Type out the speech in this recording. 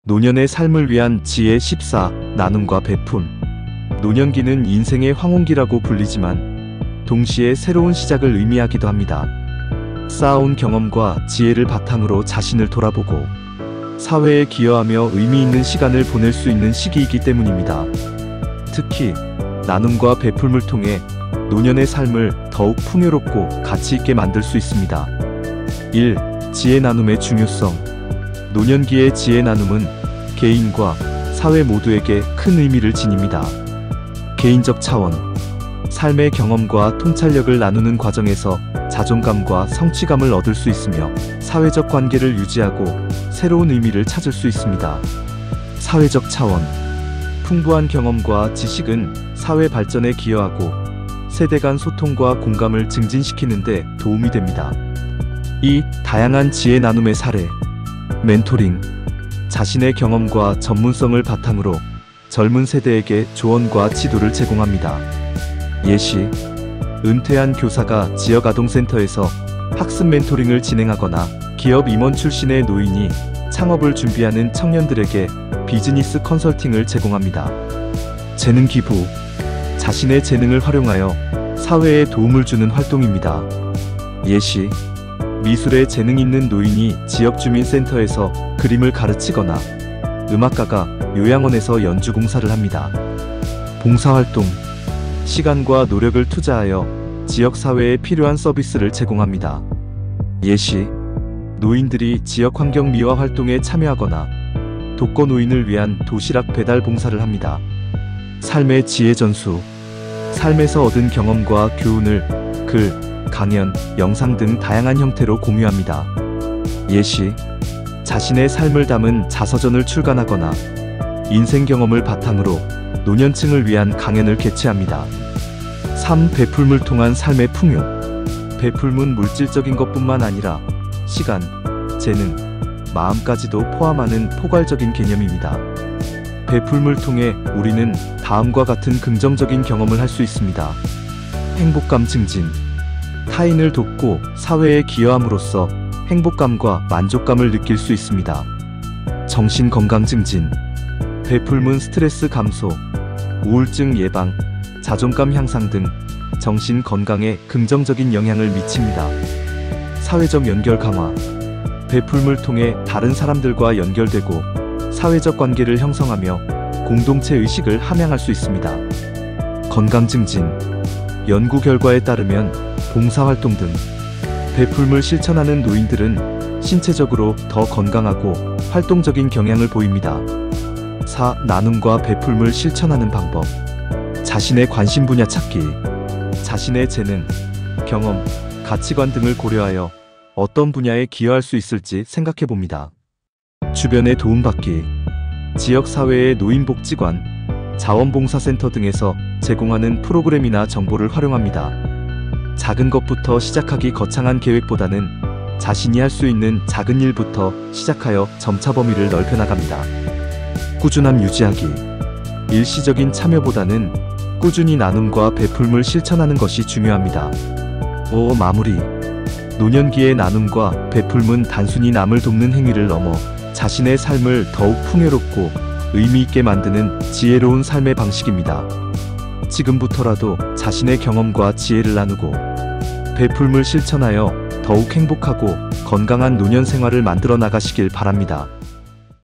노년의 삶을 위한 지혜 14. 나눔과 베품. 노년기는 인생의 황혼기라고 불리지만 동시에 새로운 시작을 의미하기도 합니다. 쌓아온 경험과 지혜를 바탕으로 자신을 돌아보고 사회에 기여하며 의미 있는 시간을 보낼 수 있는 시기이기 때문입니다. 특히 나눔과 베품을 통해 노년의 삶을 더욱 풍요롭고 가치 있게 만들 수 있습니다. 1. 지혜 나눔의 중요성. 노년기의 지혜 나눔은 개인과 사회 모두에게 큰 의미를 지닙니다. 개인적 차원. 삶의 경험과 통찰력을 나누는 과정에서 자존감과 성취감을 얻을 수 있으며 사회적 관계를 유지하고 새로운 의미를 찾을 수 있습니다. 사회적 차원. 풍부한 경험과 지식은 사회 발전에 기여하고 세대 간 소통과 공감을 증진시키는 데 도움이 됩니다. 2. 다양한 지혜 나눔의 사례. 멘토링. 자신의 경험과 전문성을 바탕으로 젊은 세대에게 조언과 지도를 제공합니다. 예시. 은퇴한 교사가 지역 아동센터에서 학습 멘토링을 진행하거나 기업 임원 출신의 노인이 창업을 준비하는 청년들에게 비즈니스 컨설팅을 제공합니다. 재능 기부. 자신의 재능을 활용하여 사회에 도움을 주는 활동입니다. 예시. 미술에 재능 있는 노인이 지역 주민센터에서 그림을 가르치거나 음악가가 요양원에서 연주 공사를 합니다. 봉사활동. 시간과 노력을 투자하여 지역사회에 필요한 서비스를 제공합니다. 예시. 노인들이 지역 환경 미화 활동에 참여하거나 독거노인을 위한 도시락 배달 봉사를 합니다. 삶의 지혜 전수. 삶에서 얻은 경험과 교훈을 글, 강연, 영상 등 다양한 형태로 공유합니다. 예시. 자신의 삶을 담은 자서전을 출간하거나 인생 경험을 바탕으로 노년층을 위한 강연을 개최합니다. 3. 베풀물 통한 삶의 풍요. 베풀문 물질적인 것뿐만 아니라 시간, 재능, 마음까지도 포함하는 포괄적인 개념입니다. 베풀물 통해 우리는 다음과 같은 긍정적인 경험을 할 수 있습니다. 행복감 증진. 타인을 돕고 사회에 기여함으로써 행복감과 만족감을 느낄 수 있습니다. 정신 건강 증진. 베풀문 스트레스 감소, 우울증 예방, 자존감 향상 등 정신 건강에 긍정적인 영향을 미칩니다. 사회적 연결 강화. 베풀물 통해 다른 사람들과 연결되고 사회적 관계를 형성하며 공동체 의식을 함양할 수 있습니다. 건강 증진. 연구 결과에 따르면 봉사활동 등 베풀물 실천하는 노인들은 신체적으로 더 건강하고 활동적인 경향을 보입니다. 4. 나눔과 베풀물 실천하는 방법. 자신의 관심 분야 찾기. 자신의 재능, 경험, 가치관 등을 고려하여 어떤 분야에 기여할 수 있을지 생각해 봅니다. 주변에 도움받기. 지역사회의 노인복지관, 자원봉사센터 등에서 제공하는 프로그램이나 정보를 활용합니다. 작은 것부터 시작하기 거창한 계획보다는 자신이 할 수 있는 작은 일부터 시작하여 점차 범위를 넓혀나갑니다. 꾸준함 유지하기. 일시적인 참여보다는 꾸준히 나눔과 베풀물 실천하는 것이 중요합니다. 5. 마무리. 노년기의 나눔과 베풀문 단순히 남을 돕는 행위를 넘어 자신의 삶을 더욱 풍요롭고 의미 있게 만드는 지혜로운 삶의 방식입니다. 지금부터라도 자신의 경험과 지혜를 나누고 베풀물 실천하여 더욱 행복하고 건강한 노년 생활을 만들어 나가시길 바랍니다.